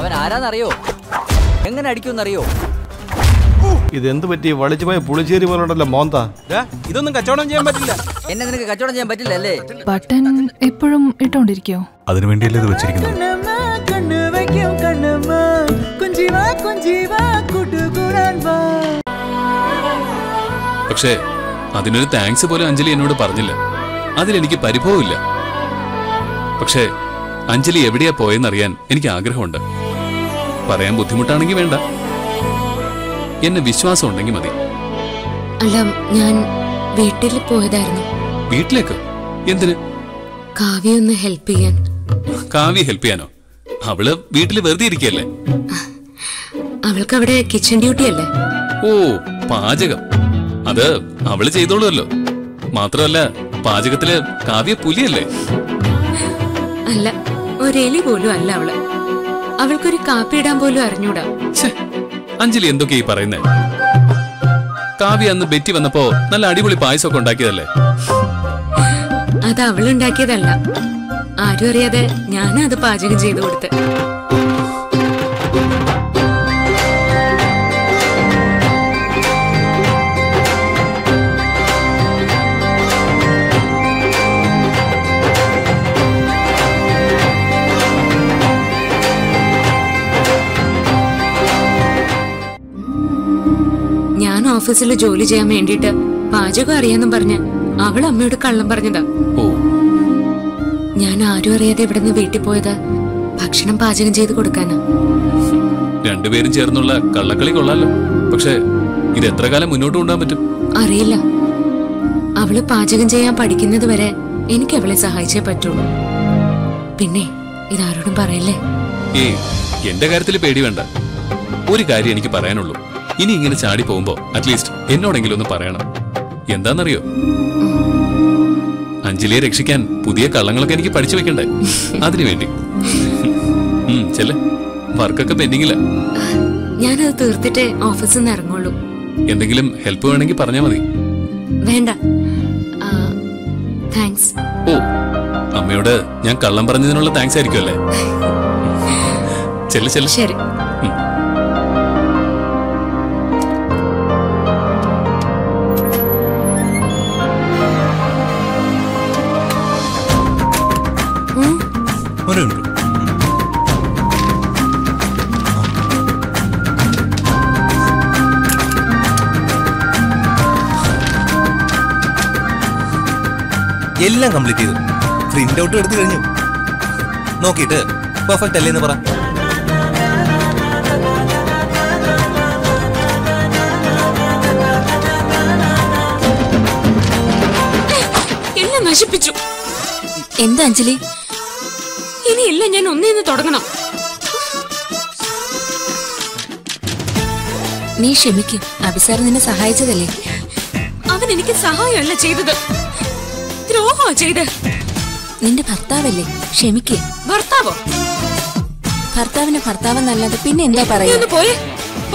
അവൻ ആരാന്നറിയോ? എങ്ങനെ അടിക്കുമെന്നറിയോ? ഇതെന്ത് പറ്റി? വളിച്ചു പോയ പുളിശ്ശേരി പോലുണ്ടല്ലോ മോന്ത. ഇതൊന്നും കച്ചവടം ചെയ്യാൻ പറ്റില്ല. എന്നെ നിനക്ക് കച്ചവടം ചെയ്യാൻ പറ്റില്ല അല്ലേ? ബട്ടൺ എപ്പോഴും ഇട്ടോണ്ടിരിക്കോ? അതിനു വേണ്ടിയല്ലേ ഇത് വെച്ചിരിക്കുന്നത്. പക്ഷേ അതിനൊരു താങ്ക്സ് പോലും അഞ്ജലി എന്നോട് പറഞ്ഞില്ല. അതിലെനിക്ക് പരിഭവമില്ല. പക്ഷേ അഞ്ജലി എവിടെയാ പോയെന്നറിയാൻ എനിക്ക് ആഗ്രഹമുണ്ട്. പറയാൻ ബുദ്ധിമുട്ടാണെങ്കിൽ വേണ്ട, എന്നെ വിശ്വാസം ഉണ്ടെങ്കിൽ മതി. അല്ല, ഞാൻ വീട്ടിൽ പോയതായിരുന്നു. വീട്ടിലേക്ക്? എന്തിന്? കാവ്യ ഒന്ന് ഹെൽപ്പ് ചെയ്യാൻ. കാവ്യ ഹെൽപ്പ് ചെയ്യാനോ? അവള് വീട്ടിൽ വെറുതെ ഇരിക്കല്ലേ? അവൾക്ക് അവിടെ കിച്ചൺ ഡ്യൂട്ടി അല്ലേ? ഓ, പാചകം. അത് അവള് ചെയ്തോളുമല്ലോ. മാത്രമല്ല, പാചകത്തില് കാവ്യ പുലിയല്ലേ? അല്ല, ഒരെലി പോലും അല്ല അവള്. അവൾക്കൊരു കാപ്പി ഇടാൻ പോലും അറിഞ്ഞൂടാ. അഞ്ജലി എന്തൊക്കെ ഈ പറയുന്നേ? കാവ്യ അന്ന് ബെറ്റി വന്നപ്പോ നല്ല അടിപൊളി പായസമൊക്കെ ഉണ്ടാക്കിയതല്ലേ? അത് അവളുണ്ടാക്കിയതല്ല, ആരും അറിയാതെ ഞാനാ അത് പാചകം ചെയ്തു കൊടുത്ത്. ഞാൻ ഓഫീസിൽ ജോലി ചെയ്യാൻ വേണ്ടിട്ട് പാചകം അറിയാന്നും പറഞ്ഞ് അവൾ അമ്മയോട് കള്ളം പറഞ്ഞതാ. ഞാൻ ആരും അറിയാതെ ഇവിടെ നിന്ന് വീട്ടിൽ പോയത് ഭക്ഷണം പാചകം ചെയ്ത് കൊടുക്കാനാ. രണ്ടുപേരും ചേർന്നുള്ള കള്ളക്കളി കൊള്ളാലോ. പക്ഷെ ഇത് എത്ര കാലം മുന്നോട്ട് കൊണ്ടുപോകാൻ പറ്റും അറിയില്ല. അവള് പാചകം ചെയ്യാൻ പഠിക്കുന്നത് വരെ എനിക്ക് അവളെ സഹായിച്ചേ പറ്റുള്ളൂ. പിന്നെ ഇതാരോടും പറയല്ലേ. ഏയ്, എന്റെ കാര്യത്തിൽ പേടി വേണ്ട. ഒരു കാര്യം എനിക്ക് പറയാനുള്ളൂ. ഇനി ഇങ്ങനെ ചാടി പോകുമ്പോ അറ്റ്ലീസ്റ്റ് എന്നോടെങ്കിലും ഒന്ന് പറയണം. എന്താന്നറിയോ, അഞ്ജലിയെ രക്ഷിക്കാൻ പുതിയ കള്ളങ്ങളൊക്കെ എനിക്ക് പഠിച്ചു വെക്കണ്ടേ? അതിനു വേണ്ടി ചെല്ല്, വർക്കൊക്കെ പെൻഡിങ്ങില്ല. ഞാനത് തീർത്തിട്ടേ ഓഫീസിൽ നിന്ന് ഇറങ്ങുള്ളൂ. എന്തെങ്കിലും ഹെൽപ്പ് വേണമെങ്കിൽ പറഞ്ഞാ മതി. വേണ്ട, താങ്ക്സ്. ഓ, അമ്മയോട് ഞാൻ കള്ളം പറഞ്ഞതിനുള്ള താങ്ക്സ് ആയിരിക്കും അല്ലേ? ചെല്ല് ചെല്ല്. ശരി. എല്ലാം കംപ്ലീറ്റ് ചെയ്തു. പ്രിന്റ് ഔട്ട് എടുത്തു കഴിഞ്ഞു. നോക്കിയിട്ട് പെർഫെക്റ്റ് അല്ലേന്ന് പറ. എല്ലാം നശിപ്പിച്ചു. എന്താ അഞ്ജലി? ഇനിയില്ല, ഞാൻ ഒന്നേന്ന് തുടങ്ങണം. നീ ക്ഷമിക്ക്. അഭിസാർ നിന്നെ സഹായിച്ചതല്ലേ? അവൻ എനിക്ക് സഹായമല്ല ചെയ്തത്, ദ്രോഹമാ ചെയ്ത്. നിന്റെ ഭർത്താവല്ലേ? ക്ഷമിക്ക്. ഭർത്താവോ? ഭർത്താവിന് ഭർത്താവെന്നല്ലാതെ പിന്നെ എന്താ പറയുക? പോയേ പോ.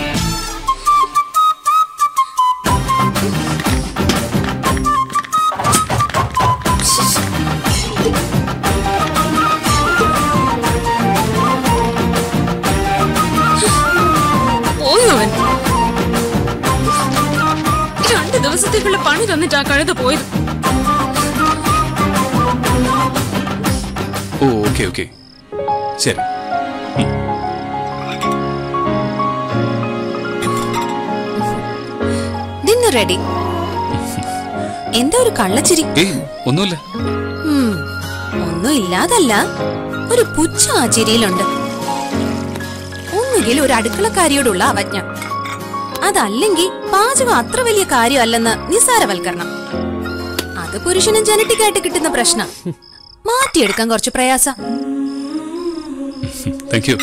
പോയവൻ 2 ദിവസത്തേക്കുള്ള പണി തന്നിട്ടാ കഴുത പോയത്. ഓ, ഓക്കെ ഓക്കെ, ശരി. Dinner ready. എന്താ ഒരു കള്ളച്ചിരി? ഒന്നുമില്ല. ഒന്നും ഇല്ലാതല്ല, ഒരു പുച്ഛ ആ ചിരിയിലുണ്ട്. ഒന്നുകിൽ ഒരു അടുക്കളക്കാരിയോടുള്ള അവജ്ഞ, അതല്ലെങ്കിൽ പാചകം അത്ര വലിയ കാര്യമല്ലെന്ന് നിസ്സാരവൽക്കരണം. അത് പുരുഷനും ജനറ്റിക്കായിട്ട് കിട്ടുന്ന പ്രശ്നം. മാറ്റിയെടുക്കാൻ കുറച്ച് പ്രയാസം. Thank you.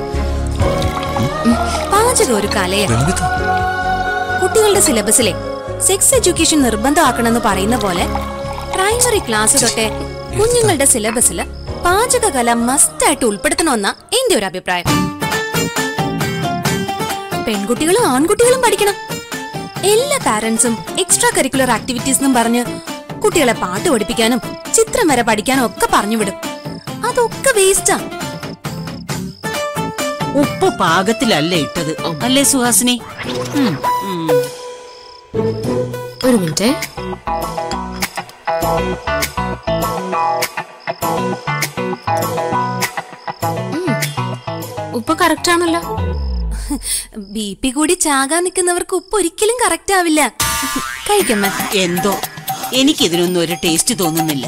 പാചകം ഒരു കലയാണ്. കുട്ടികളുടെ സിലബസിലെ സെക്സ് എഡ്യൂക്കേഷൻ നിർബന്ധമാക്കണമെന്ന് പറയുന്ന പോലെ പ്രൈമറി ക്ലാസ് തൊട്ടേ കുഞ്ഞുങ്ങളുടെ സിലബസിൽ പാചകകല മസ്റ്റായിട്ട് ഉൾപ്പെടുത്തണമെന്നാ എന്റെ ഒരു അഭിപ്രായം. പെൺകുട്ടികളും ആൺകുട്ടികളും പഠിക്കണം. എല്ലാ പാരന്റ്സും എക്സ്ട്രാ കരിക്കുലർ ആക്ടിവിറ്റീസ് എന്നും പറഞ്ഞ് കുട്ടികളെ പാട്ട് പഠിപ്പിക്കാനും ചിത്രം വരെ പഠിക്കാനും ഒക്കെ പറഞ്ഞു വിടും. അതൊക്കെ വേസ്റ്റാ. ഉപ്പ് പാകത്തിലല്ലേ ഇട്ടത് അല്ലേ സുഹാസിനി? ഒരു മിനിറ്റ്. ഉപ്പ് കറക്റ്റ് ആണല്ലോ. BP കൂടി ചാകാൻ നിൽക്കുന്നവർക്ക് ഉപ്പ് ഒരിക്കലും കറക്റ്റ് ആവില്ല. കഴിക്കമ്മ. എന്തോ എനിക്കിതിനൊന്നും ഒരു ടേസ്റ്റ് തോന്നുന്നില്ല.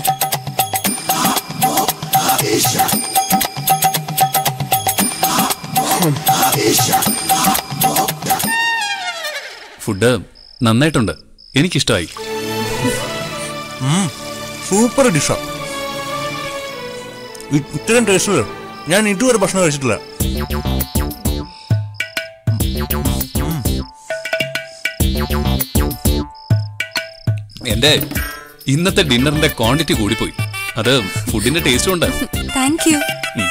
ഫുഡ് നന്നായിട്ടുണ്ട്, എനിക്കിഷ്ടമായി. സൂപ്പർ ഡിഷാ. ഇത്രയും ടേസ്റ്റ് ഞാൻ ഇതുവരെ ഭക്ഷണം കഴിച്ചിട്ടില്ല. എന്റെ ഇന്നത്തെ ഡിന്നറിന്റെ ക്വാണ്ടിറ്റി കൂടിപ്പോയി. അത് ഫുഡിന്റെ ടേസ്റ്റും ഉണ്ട്. Thank you.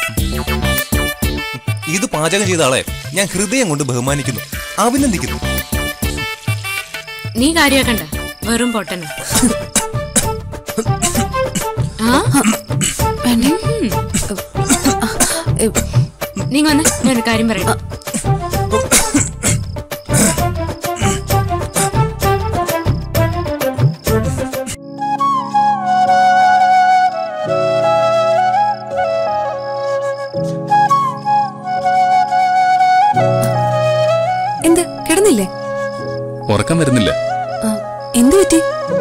ഇത് പാചകം ചെയ്ത ആളെ ഞാൻ ഹൃദയം കൊണ്ട് ബഹുമാനിക്കുന്നു, അഭിനന്ദിക്കുന്നു. നീ കാര്യാക്കണ്ട, വെറും പൊട്ടന. നീ വന്ന് ഞാനൊരു കാര്യം പറയണം. എന്താ കിടന്നില്ലേ? ഉറക്കം വരുന്നില്ല. എന്തു പറ്റി?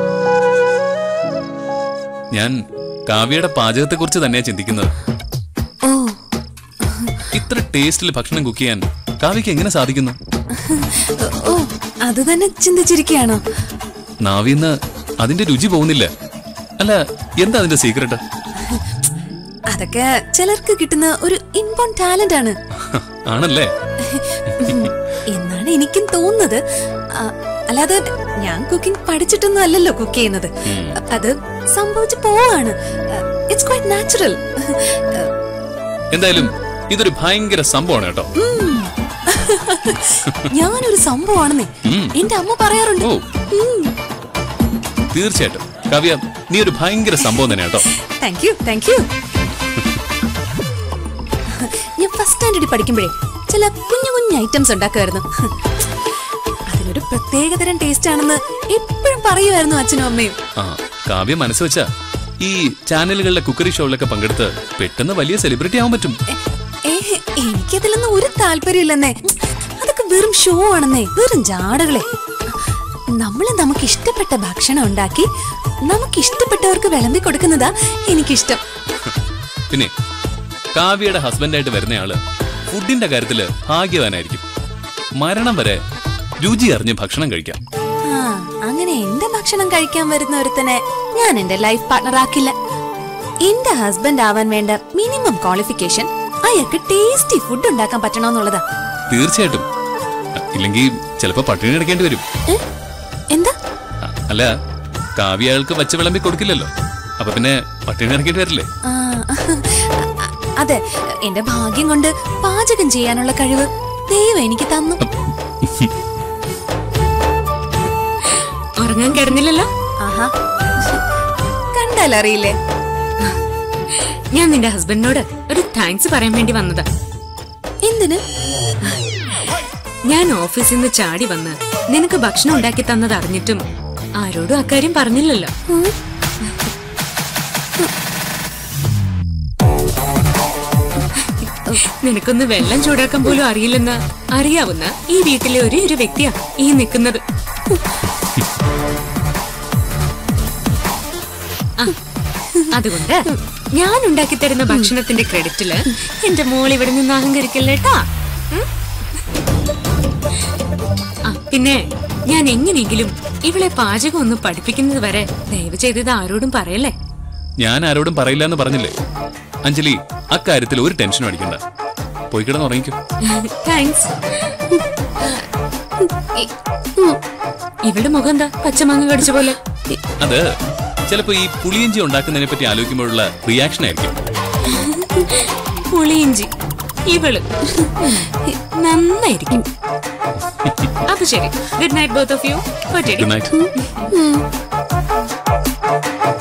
ഞാൻ കാവ്യയുടെ പാചകത്തെ കുറിച്ച് തന്നെയാ ചിന്തിക്കുന്നത്. ഓ, ഇത്ര ടേസ്റ്റിൽ ഭക്ഷണം കുക്ക് ചെയ്യാൻ കാവ്യക്ക് എങ്ങനെ സാധിക്കുന്നു? ഓ, അത് തന്നെ ചിന്തിച്ചിരിക്കുകയാണോ? നാവിന്ന് അതിന്റെ രുചി പോകുന്നില്ല. അല്ല, എന്താ അതിന്റെ സീക്രട്ട്? അതൊക്കെ ചിലർക്ക് കിട്ടുന്ന ഒരു ഇൻബോൺ ടാലന്റ് ആണ്. ആണല്ലേ? എന്നാണ് എനിക്കും തോന്നുന്നത്. അല്ലാതെ ഞാൻ കുക്കിംഗ് പഠിച്ചിട്ടൊന്നും അല്ലല്ലോ കുക്ക് ചെയ്യുന്നത്. അത് സംഭവിച്ചു പോവാണ്. It's quite natural. എന്തായാലും ഇതൊരു ഭയങ്കര സംഭവമാണ് കേട്ടോ. ഞാനൊരു സംഭവമാണെന്നേ എന്റെ അമ്മ പറയാറുണ്ട്. തീർച്ചയായിട്ടും കാവ്യ, നീ ഒരു ഭയങ്കര സംഭവം തന്നെ കേട്ടോ. Thank you, thank you. ഞാൻ ഫസ്റ്റ് സ്റ്റാൻഡേർഡിൽ പഠിക്കുമ്പോഴേ ചില കുഞ്ഞു കുഞ്ഞു ഐറ്റംസ് ഉണ്ടാക്കുമായിരുന്നു. അതിനൊരു പ്രത്യേകതരം ടേസ്റ്റ് ആണെന്ന് എപ്പോഴും പറയുമായിരുന്നു അച്ഛനും അമ്മയും. കാവ്യ മനസ്സ് വെച്ചാ ഈ ചാനലുകളിലെ കുക്കറി ഷോകളിലൊക്കെ പങ്കെടുത്ത് പെട്ടെന്ന് വലിയ സെലിബ്രിറ്റി ആവാൻ പറ്റും. എനിക്കതിലൊന്നും ഒരു താല്പര്യമില്ലെന്നേ. അതൊക്കെ വെറും ഷോ ആണെന്നേ, വെറും ജാടകളെ. നമുക്ക് ഇഷ്ടപ്പെട്ട ഭക്ഷണം ഉണ്ടാക്കി നമുക്ക് ഇഷ്ടപ്പെട്ടവർക്ക് വിളമ്പി കൊടുക്കുന്നതാ എനിക്കിഷ്ടം. പിന്നെ കാവ്യയുടെ ഹസ്ബൻഡായിട്ട് വരുന്നയാള് ഫുഡിന്റെ കാര്യത്തില് ഭാഗ്യവാനായിരിക്കും. മരണം വരെ രുചി അറിഞ്ഞ് ഭക്ഷണം കഴിക്കാം. അങ്ങനെ എന്റെ ഭക്ഷണം കഴിക്കാൻ വരുന്ന ഒരുത്തനെ ഞാൻ എന്റെ ലൈഫ് പാർട്ണർ ആക്കില്ല. എന്റെ ഹസ്ബൻഡ് ആവാൻ വേണ്ട മിനിമം ക്വാളിഫിക്കേഷൻ അയാൾക്ക് ടേസ്റ്റി ഫുഡ് ഉണ്ടാക്കാൻ പറ്റണമെന്നുള്ളതാ. തീർച്ചയായിട്ടും. ഇല്ലെങ്കിൽ ചിലപ്പോ പട്ടിണി കിടക്കേണ്ടി വരും. എന്താ? അല്ല, കാവ്യ അയാൾക്ക് വച്ച വിളമ്പി കൊടുക്കില്ലല്ലോ. അപ്പൊ പിന്നെ പട്ടിണി കിടക്കേണ്ടി വരില്ലേ? അതെ, എന്റെ ഭാഗ്യം കൊണ്ട് പാചകം ചെയ്യാനുള്ള കഴിവ് ദൈവം എനിക്ക് തന്നു. ഉറങ്ങാൻ കിടന്നില്ലല്ലോ? ആഹാ, കണ്ടാലറിയില്ലേ? ഞാൻ നിന്റെ ഹസ്ബൻഡിനോട് ഒരു താങ്ക്സ് പറയാൻ വേണ്ടി വന്നതാ. എന്തിന്? ഞാൻ ഓഫീസിൽ നിന്ന് ചാടി വന്ന് നിനക്ക് ഭക്ഷണം ഉണ്ടാക്കി തന്നത് അറിഞ്ഞിട്ടും ആരോടും അക്കാര്യം പറഞ്ഞില്ലല്ലോ. നിനക്കൊന്ന് വെള്ളം ചൂടാക്കാൻ പോലും അറിയില്ലെന്ന് അറിയാവുന്ന ഈ വീട്ടിലെ ഒരു വ്യക്തിയാ ഈ നിൽക്കുന്നത്. അതുകൊണ്ട് ഞാൻ ഉണ്ടാക്കി തരുന്ന ഭക്ഷണത്തിന്റെ ക്രെഡിറ്റില് എന്റെ മോൾ ഇവിടെ നിന്ന് അഹങ്കരിക്കല്ലേട്ടാ. പിന്നെ ഞാൻ എങ്ങനെയെങ്കിലും ഇവളെ പാചകം ഒന്ന് പഠിപ്പിക്കുന്നത് വരെ ദയവ് ചെയ്തത് ആരോടും പറയല്ലേ. ഞാൻ ആരോടും പറയില്ല എന്ന് പറഞ്ഞില്ലേ അഞ്ജലി? അക്കാര്യത്തിൽ ഒരു ടെൻഷനും അടിക്കണ്ട. പോയി കിടന്ന് ഉറങ്ങിക്കോ. താങ്ക്സ്. ഇവിടെ മുഖം എന്താ പച്ചമാങ്ങ കടിച്ച പോലെ? അത് ചിലപ്പോ ഈ പുളിയിഞ്ചി ഉണ്ടാക്കുന്നതിനെ പറ്റി ആലോചിക്കുമ്പോഴുള്ള റിയാക്ഷൻ ആയിരിക്കും. പുളിയിഞ്ചി ഇവള് നന്നായിരിക്കും. അപ്പൊ ശരി, good night both of you. Good night.